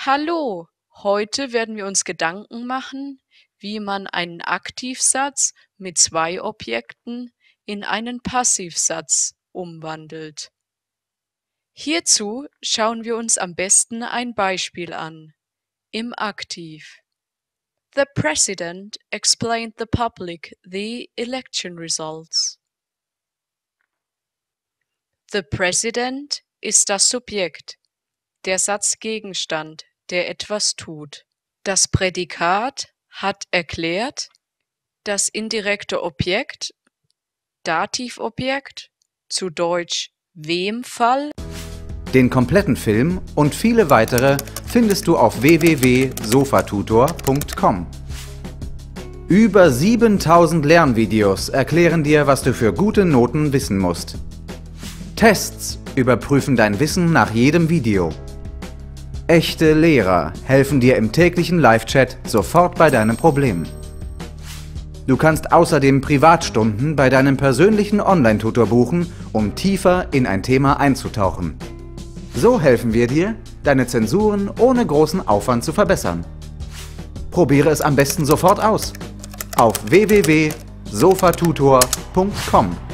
Hallo, heute werden wir uns Gedanken machen, wie man einen Aktivsatz mit zwei Objekten in einen Passivsatz umwandelt. Hierzu schauen wir uns am besten ein Beispiel an. Im Aktiv. The President explained the public the election results. The President ist das Subjekt, der Satzgegenstand, der etwas tut. Das Prädikat hat erklärt, das indirekte Objekt, Dativobjekt, zu Deutsch Wem-Fall. Den kompletten Film und viele weitere findest du auf www.sofatutor.com. Über 7000 Lernvideos erklären dir, was du für gute Noten wissen musst. Tests überprüfen dein Wissen nach jedem Video. Echte Lehrer helfen dir im täglichen Live-Chat sofort bei deinem Problem. Du kannst außerdem Privatstunden bei deinem persönlichen Online-Tutor buchen, um tiefer in ein Thema einzutauchen. So helfen wir dir, deine Zensuren ohne großen Aufwand zu verbessern. Probiere es am besten sofort aus. Auf www.sofatutor.com